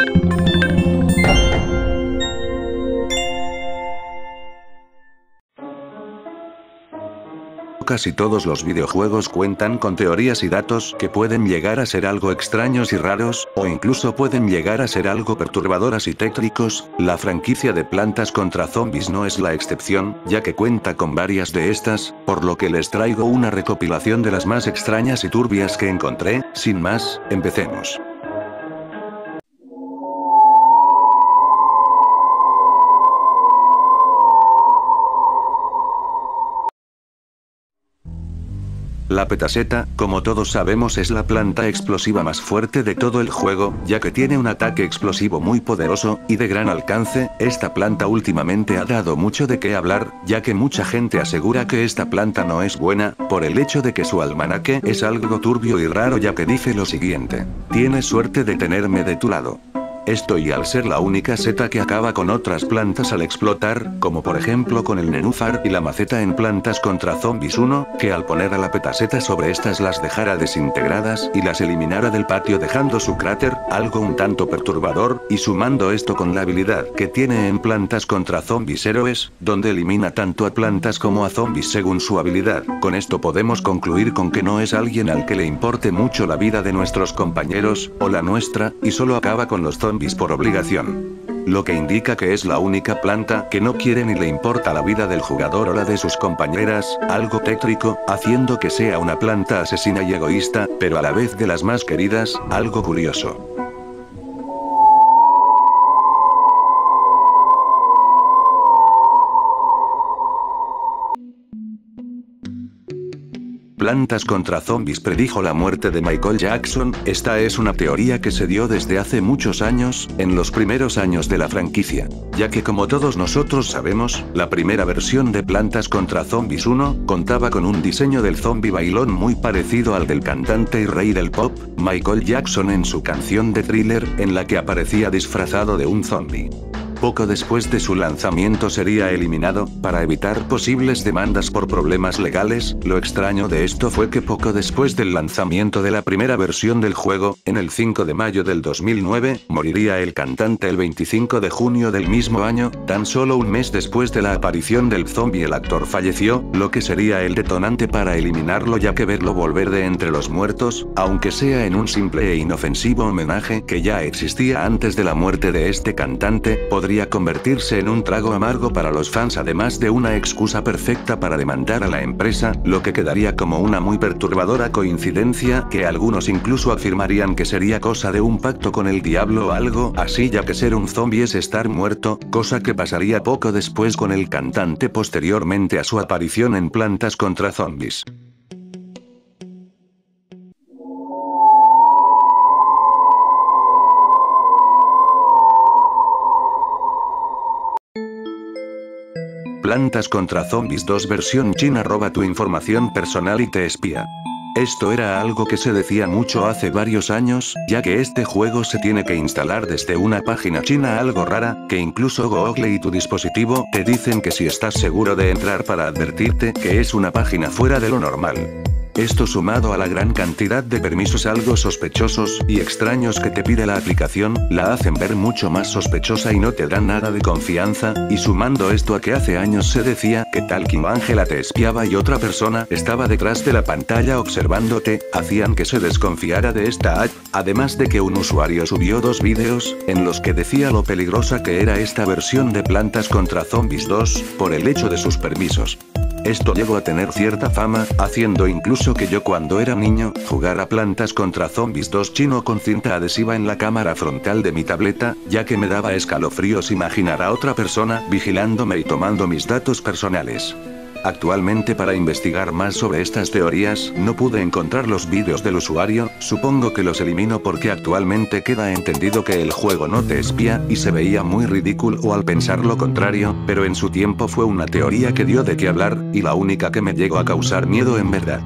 Casi todos los videojuegos cuentan con teorías y datos que pueden llegar a ser algo extraños y raros, o incluso pueden llegar a ser algo perturbadoras y tétricos. La franquicia de Plantas contra Zombies no es la excepción, ya que cuenta con varias de estas, por lo que les traigo una recopilación de las más extrañas y turbias que encontré. Sin más, empecemos. La petaseta, como todos sabemos, es la planta explosiva más fuerte de todo el juego, ya que tiene un ataque explosivo muy poderoso, y de gran alcance. Esta planta últimamente ha dado mucho de qué hablar, ya que mucha gente asegura que esta planta no es buena, por el hecho de que su almanaque es algo turbio y raro, ya que dice lo siguiente: tienes suerte de tenerme de tu lado. Esto y al ser la única seta que acaba con otras plantas al explotar, como por ejemplo con el nenúfar y la maceta en Plantas contra Zombies 1, que al poner a la petaseta sobre estas las dejara desintegradas y las eliminara del patio dejando su cráter, algo un tanto perturbador, y sumando esto con la habilidad que tiene en Plantas contra Zombies Héroes, donde elimina tanto a plantas como a zombies según su habilidad. Con esto podemos concluir con que no es alguien al que le importe mucho la vida de nuestros compañeros, o la nuestra, y solo acaba con los zombies por obligación. Lo que indica que es la única planta que no quiere ni le importa la vida del jugador o la de sus compañeras, algo tétrico, haciendo que sea una planta asesina y egoísta, pero a la vez de las más queridas, algo curioso. Plantas contra Zombies predijo la muerte de Michael Jackson. Esta es una teoría que se dio desde hace muchos años, en los primeros años de la franquicia, ya que como todos nosotros sabemos, la primera versión de Plantas contra Zombies 1, contaba con un diseño del zombie bailón muy parecido al del cantante y rey del pop, Michael Jackson, en su canción de Thriller, en la que aparecía disfrazado de un zombie. Poco después de su lanzamiento sería eliminado, para evitar posibles demandas por problemas legales. Lo extraño de esto fue que poco después del lanzamiento de la primera versión del juego, en el 5 de mayo del 2009, moriría el cantante el 25 de junio del mismo año. Tan solo un mes después de la aparición del zombie el actor falleció, lo que sería el detonante para eliminarlo, ya que verlo volver de entre los muertos, aunque sea en un simple e inofensivo homenaje que ya existía antes de la muerte de este cantante, podría convertirse en un trago amargo para los fans, además de una excusa perfecta para demandar a la empresa, lo que quedaría como una muy perturbadora coincidencia, que algunos incluso afirmarían que sería cosa de un pacto con el diablo o algo así, ya que ser un zombie es estar muerto, cosa que pasaría poco después con el cantante posteriormente a su aparición en Plantas contra Zombies. Plantas contra Zombies 2 versión china roba tu información personal y te espía. Esto era algo que se decía mucho hace varios años, ya que este juego se tiene que instalar desde una página china algo rara, que incluso Google y tu dispositivo te dicen que si estás seguro de entrar para advertirte que es una página fuera de lo normal. Esto sumado a la gran cantidad de permisos algo sospechosos y extraños que te pide la aplicación, la hacen ver mucho más sospechosa y no te dan nada de confianza, y sumando esto a que hace años se decía que tal Kim Ángela te espiaba y otra persona estaba detrás de la pantalla observándote, hacían que se desconfiara de esta app, además de que un usuario subió 2 vídeos, en los que decía lo peligrosa que era esta versión de Plantas contra Zombies 2, por el hecho de sus permisos. Esto llegó a tener cierta fama, haciendo incluso que yo cuando era niño, jugara Plantas contra Zombies 2 chino con cinta adhesiva en la cámara frontal de mi tableta, ya que me daba escalofríos imaginar a otra persona vigilándome y tomando mis datos personales. Actualmente, para investigar más sobre estas teorías, no pude encontrar los vídeos del usuario, supongo que los elimino porque actualmente queda entendido que el juego no te espía, y se veía muy ridículo al pensar lo contrario, pero en su tiempo fue una teoría que dio de qué hablar, y la única que me llegó a causar miedo en verdad.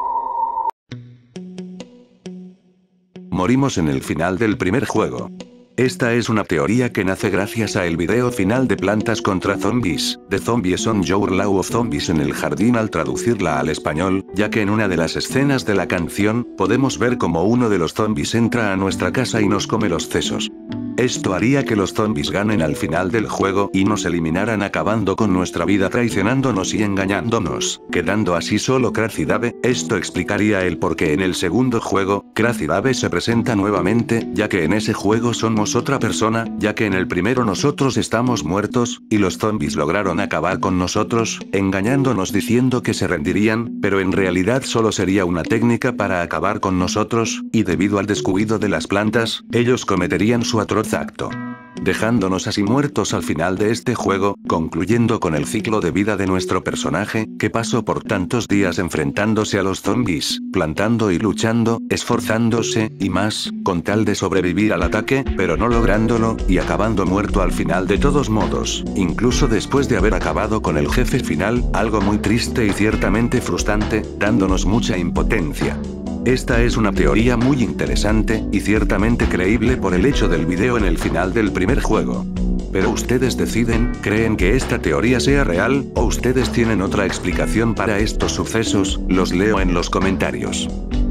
Morimos en el final del primer juego. Esta es una teoría que nace gracias a el video final de Plantas contra Zombies, The Zombies on Your Lawn of Zombies en el jardín al traducirla al español, ya que en una de las escenas de la canción, podemos ver como uno de los zombies entra a nuestra casa y nos come los sesos. Esto haría que los zombies ganen al final del juego y nos eliminaran acabando con nuestra vida traicionándonos y engañándonos, quedando así solo Crazy Dave. Esto explicaría el por qué en el segundo juego, Crazy Dave se presenta nuevamente, ya que en ese juego somos otra persona, ya que en el primero nosotros estamos muertos, y los zombies lograron acabar con nosotros, engañándonos diciendo que se rendirían, pero en realidad solo sería una técnica para acabar con nosotros, y debido al descuido de las plantas, ellos cometerían su atroz acto, dejándonos así muertos al final de este juego, concluyendo con el ciclo de vida de nuestro personaje, que pasó por tantos días enfrentándose a los zombies, plantando y luchando, esforzándose, y más, con tal de sobrevivir al ataque, pero no lográndolo, y acabando muerto al final de todos modos, incluso después de haber acabado con el jefe final, algo muy triste y ciertamente frustrante, dándonos mucha impotencia. Esta es una teoría muy interesante, y ciertamente creíble por el hecho del video en el final del primer juego. Pero ustedes deciden, ¿creen que esta teoría sea real, o ustedes tienen otra explicación para estos sucesos? Los leo en los comentarios.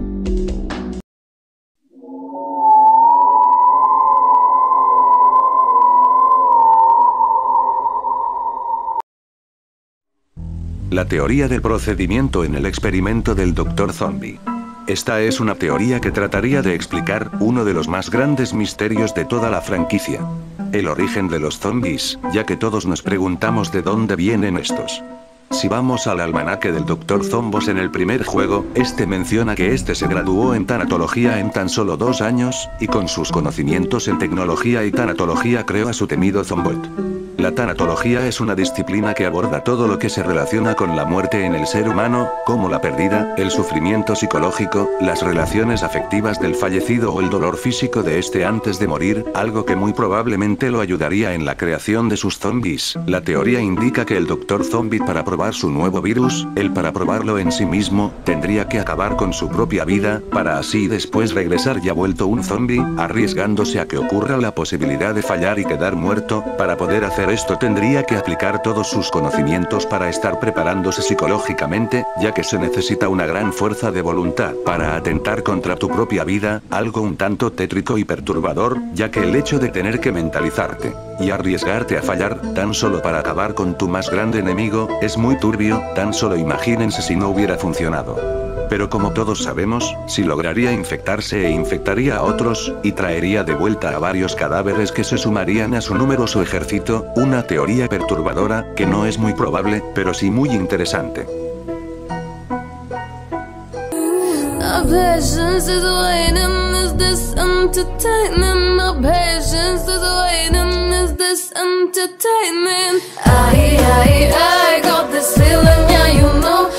La teoría del procedimiento en el experimento del Dr. Zombie. Esta es una teoría que trataría de explicar uno de los más grandes misterios de toda la franquicia. El origen de los zombies, ya que todos nos preguntamos de dónde vienen estos. Si vamos al almanaque del Dr. Zombos en el primer juego, este menciona que este se graduó en tanatología en tan solo 2 años, y con sus conocimientos en tecnología y tanatología creó a su temido Zombot. La tanatología es una disciplina que aborda todo lo que se relaciona con la muerte en el ser humano, como la pérdida, el sufrimiento psicológico, las relaciones afectivas del fallecido o el dolor físico de este antes de morir, algo que muy probablemente lo ayudaría en la creación de sus zombies. La teoría indica que el Dr. Zombie, para probar su nuevo virus, para probarlo en sí mismo, tendría que acabar con su propia vida, para así después regresar ya vuelto un zombie, arriesgándose a que ocurra la posibilidad de fallar y quedar muerto. Para poder hacer esto tendría que aplicar todos sus conocimientos para estar preparándose psicológicamente, ya que se necesita una gran fuerza de voluntad para atentar contra tu propia vida, algo un tanto tétrico y perturbador, ya que el hecho de tener que mentalizarte y arriesgarte a fallar, tan solo para acabar con tu más grande enemigo, es muy turbio. Tan solo imagínense si no hubiera funcionado. Pero como todos sabemos, si lograría infectarse e infectaría a otros, y traería de vuelta a varios cadáveres que se sumarían a su numeroso ejército, una teoría perturbadora, que no es muy probable, pero sí muy interesante. I got this feeling, yeah, you know.